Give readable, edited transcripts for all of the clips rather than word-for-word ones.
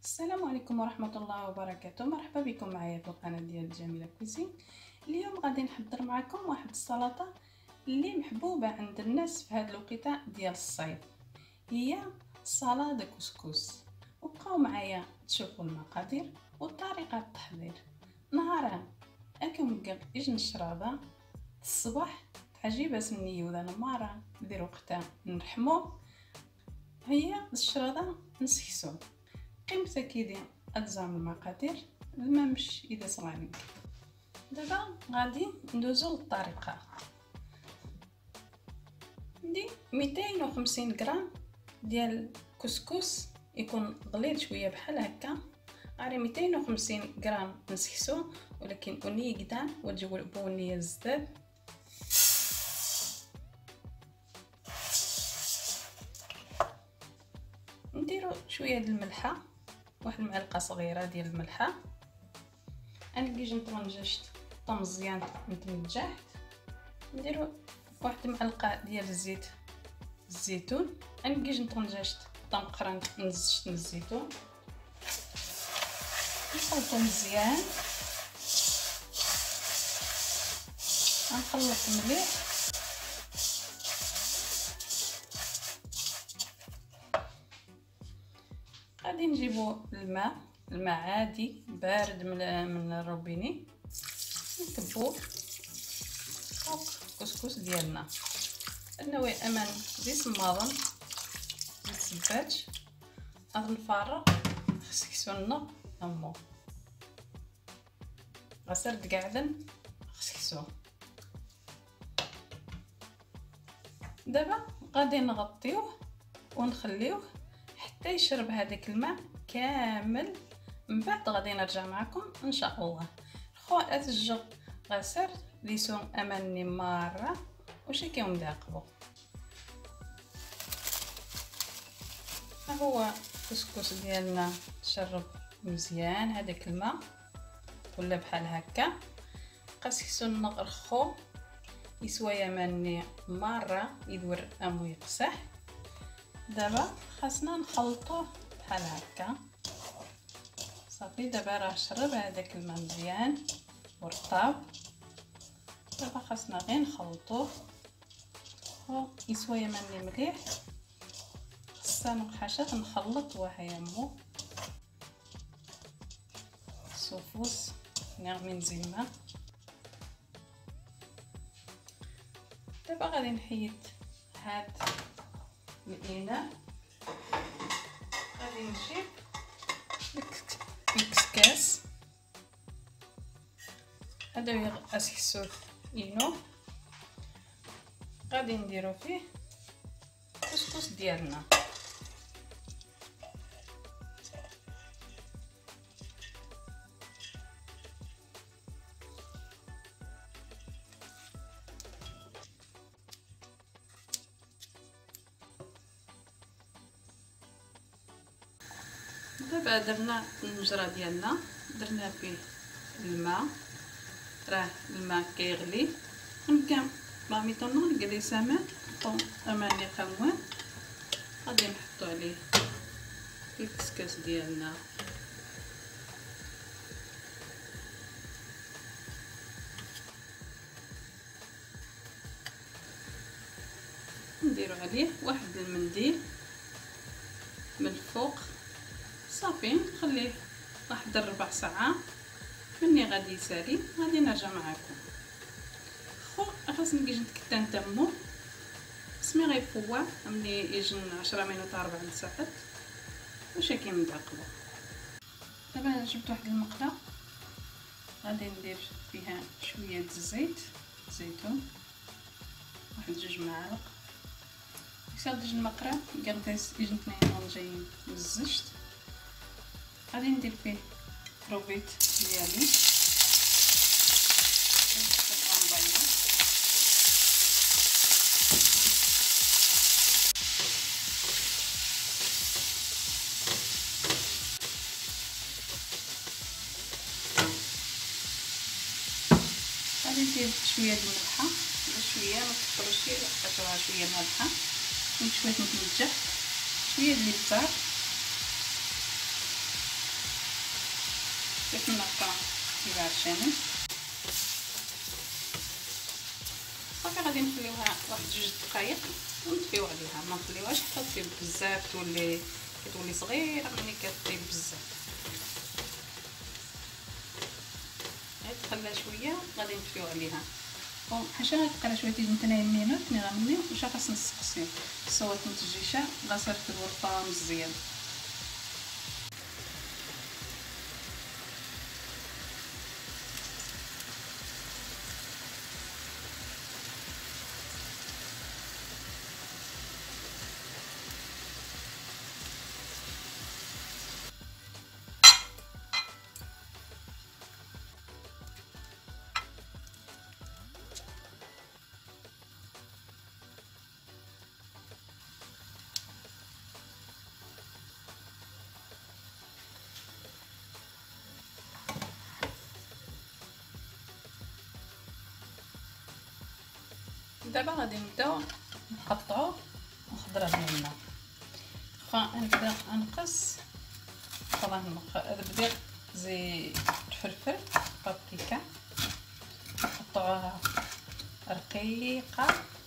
السلام عليكم ورحمة الله وبركاته. مرحبا بكم معايا في القناة ديال جميلة كوزين. اليوم غادي نحضر معكم واحد السلطة اللي محبوبة عند الناس في هاد الوقيته ديال الصيف، هي سلطة كسكس. وبقاو معايا تشوفوا المقادير وطريقة التحضير. نهارا اكم اجن الشرابة الصباح تعجيبه سنية وذا نمارا ندير وقتها نرحمو هي الشرادة نسكسو قيمتها كيدي أجزاء من المقادير الممش إذا صغيرين. دابا غادي ندوزو للطريقة. ندي 250 غرام ديال كسكس يكون غليظ شويه بحال هكا. غادي 250 غرام نسكسو ولكن بني قدام وتجيبو البنيه الزداد. نديرو شويه د الملحه، واحد المعلقه صغيره ديال الملحه. انا كي جيت طنجشت مزيان نتنجحت. نديرو واحد المعلقه ديال الزيت الزيتون. انا كي جيت طنجشت طنقرا نزجت من الزيتون. نخلطو مزيان، نخلط مليح. غادي نجيبو الماء عادي بارد من الروبيني، نكبوه فوق الكسكس ديالنا. النوع امان زي صماضن زي السباج. غادي نفرغ خسكسو لنا امو غسرد قاعدن خسكسو. دابا غادي نغطيوه ونخليوه حتى يشرب هذاك الماء كامل. من بعد غادي نرجع معكم ان شاء الله. خوات الجو غسر ليسون اماني مره وشي كيوم داقبو. ها هو الكسكس ديالنا تشرب مزيان هذاك الماء ولا بحال هكا. قسكسو نغرخو يسوى يماني مره يدور امو يقسح. دابا خاصنا نخلطوه بحال هكا صافي. دابا راه شرب هذاك الماء مزيان ورطاب. دابا خاصنا غير نخلطوه يسوى يماني مليح. خصنا حاجات نخلط وهي مو صوفوس نغمي نزيما. دابا غادي نحيد هاد الاناء. غادي نجيب الكسكس هذا هو اسكسو اينو. غادي نديرو فيه الكسكس ديالنا. دابا درنا المجرى ديالنا، درنا فيه الماء. راه الماء كيغلي. نكم ماميطونو الكليسامات طون اماني قموان. غادي نحطو عليه الكسكس ديالنا. نديرو عليه واحد المنديل من الفوق صافي. نخليه واحد ربع ساعه. مني غادي يسالي غادي نرجع معكم. خاصني كي جيت كنت نتمو سمي غيفوا ملي يجن 10 مينوت 4 ساعات واش كيما داقبو. دابا جبت واحد المقله غادي ندير فيها شويه الزيت زيتون، واحد 2 معالق. يسال 2 المقره كنقيس يجن 2 جايين مزجت. غادي ندير فيه روبيت ديالي غادي ندير شويه د الملحه شويه ما تكثرش حيت راه شويه مالحه. شويه نتنجح شويه د الابزار شويه النقطه كبار شامل. صافي غادي نخليوها واحد 2 دقائق ونطفيو عليها، ما نخليوهاش حتى تطيب بزاف، كتولي صغيره ملي كطيب بزاف. غير تخليها شويه غادي نطفيو عليها. حاشا غتبقى شويه تنايم مينوت ملي غنمليو واش خاص نسقسيو. صوت الدجيشه غصرت الورقه مزيان. دابا غادي نبداو نقطعو الخضره ديالنا. فنبدا نقص نبدا زي الفلفل بابريكا نقطعوها رقيقه.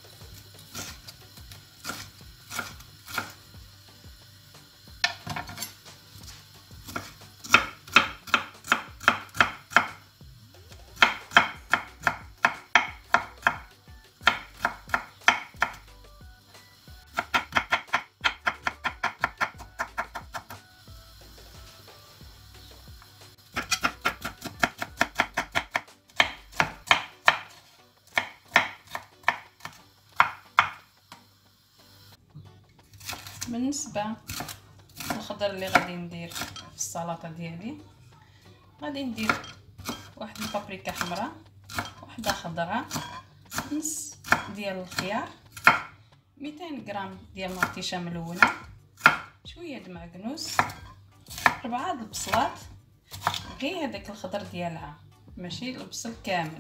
بالنسبه للخضر اللي غادي ندير في السلطه ديالي، غادي ندير واحد البابريكا حمراء، واحده خضراء، نص ديال الخيار، 200 غرام ديال المطيشه ملونه، شويه د معكنوس، 4 د البصلات، غير هذاك الخضر ديالها ماشي البصل كامل.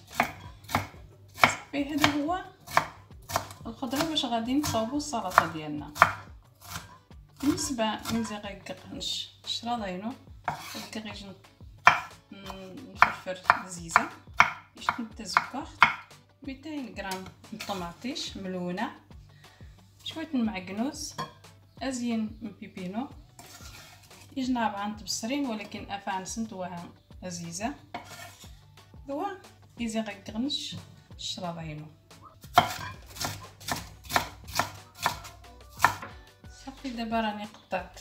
صافي هذا هو الخضره باش غادي نصاوبوا السلطه ديالنا. بالنسبه للزقاق الشراضينو الكريج نفرفر زيزه باش نتزكر، 200 غرام من الطماطيش ملونه، شويه المعكنوس، ازين من بيبينو، يجناب عن تبصرين ولكن افعن سنتوها ازيزه دوا يزقاق غنش الشراضينو. صافي دابا راني قطعت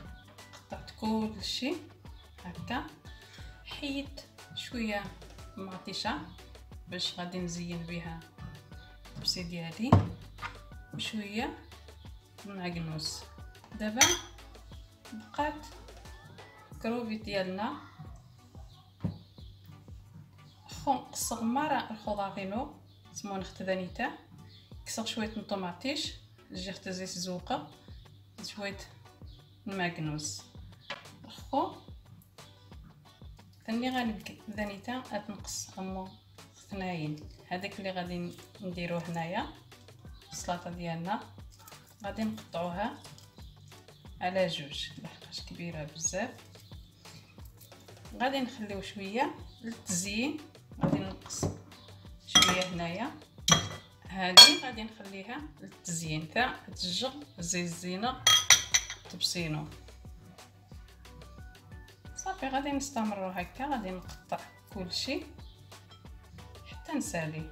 كلشي هكا. حيت شويه مطيشه باش غادي نزين بها الطبسي ديالي وشويه المعكنوس. دابا بقات كروفي ديالنا قصغ مرة الخضارينو سمون اختدانيتا، كسر شويه الطماطيش جيخت زيت زوقه، شويه المعكنوس خو ثاني غادي ذانيتا تنقص امو ثناين. هذاك اللي غادي نديروه هنايا السلطه ديالنا غادي نقطعوها على جوج لحقاش كبيره بزاف. غادي نخليو شويه للتزيين، غادي نقص شويه هنايا، هذه غادي نخليها للتزيين تاع تجر زي الزينه تبسينو. صافي غادي نستمروا هكا، غادي نقطع كلشي حتى نسالي.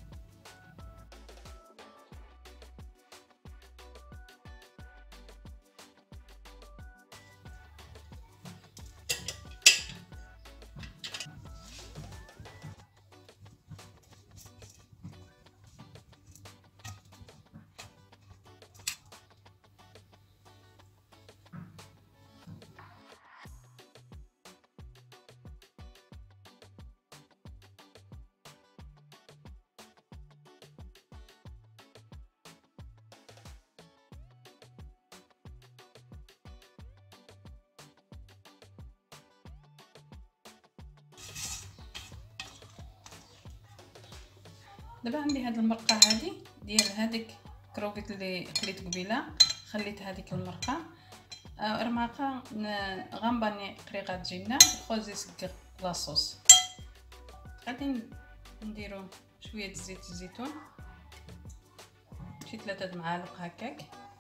دابا عندي هاد المرقه هادي ديال هذيك كروفيت اللي خليت قبيله، خليت هذيك المرقه رماقه غنباني قريقه تجينا خوزي سكر لاصوص. غادي نديرو شويه زيت الزيتون، شي 3 معالق هكاك.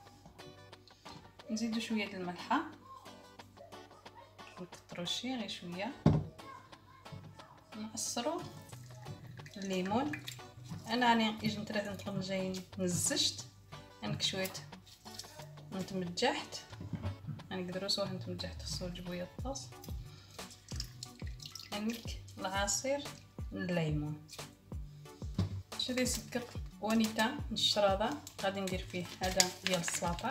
نزيدو شويه الملحه، نكثرو شي غير شويه. نعصرو الليمون. انا راني اجن 3 نطلب جايين نزجت عندك شويه نتمجحت، نقدروا سوا نتمجحت خصو جبويه الطاس. عندك العصير الليمون. شري سكر ونيتا الشراضه غادي ندير فيه هذا ديال السلطه.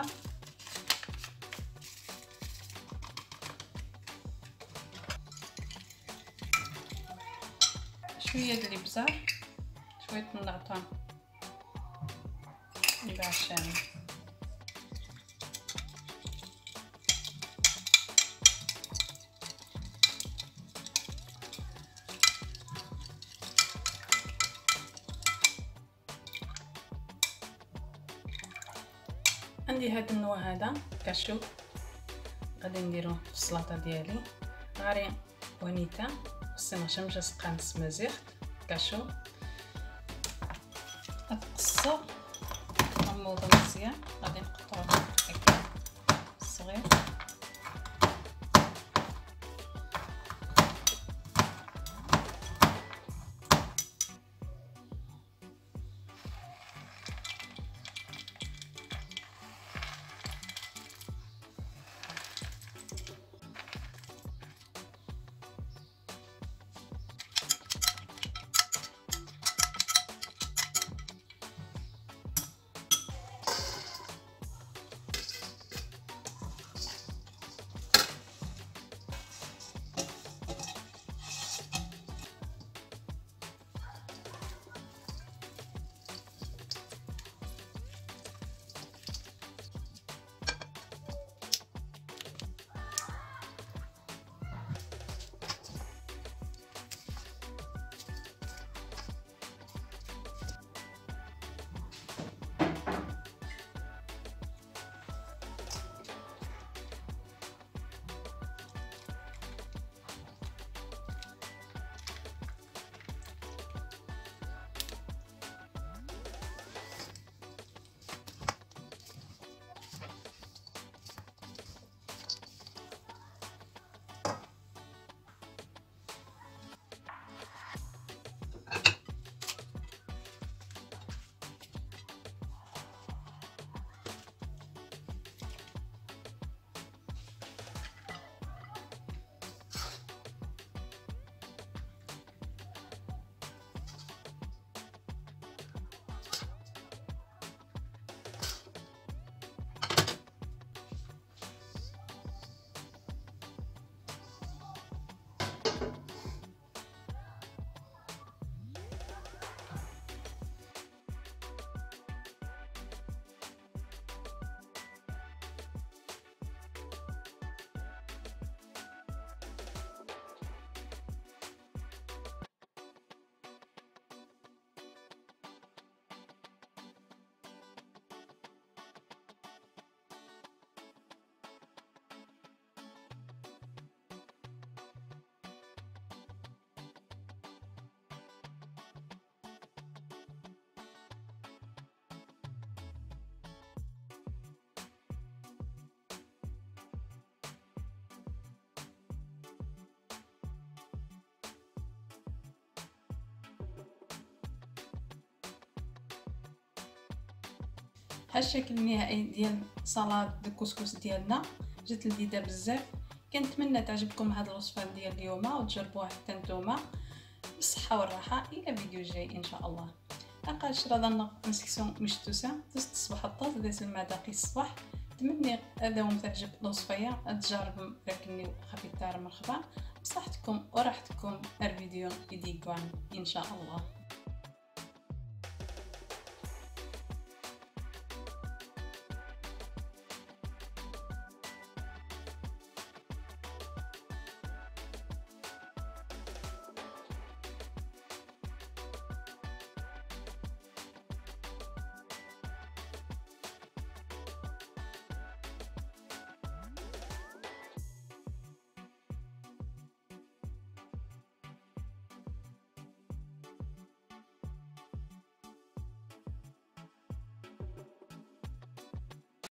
شويه ديال الابزار، شويه النعناع نباع الشامي. عندي هذا النوع هذا كاشو غادي نديروه في السلطه ديالي. غاري ونيتا خصني نشمج سقانس مزيغ كاشو اتقصر نموضو مزيان. غادي نقطعوه هكا صغير. ها الشكل النهائي ديال سلطه الكسكس ديالنا. جات لذيذه بزاف. كنتمنى تعجبكم هذه الوصفه ديال اليوم وتجربوها حتى نتوما بالصحه والراحه. الى فيديو جاي ان شاء الله. اقاش رضا نسكسون مشتوسه تست الصباح الطاز ديال المذاقي الصباح. تمني هذا هو تعجب الوصفه تجرب لكني خفيفه مرحبا بصحتكم وراحتكم. الفيديو يديكم ان شاء الله.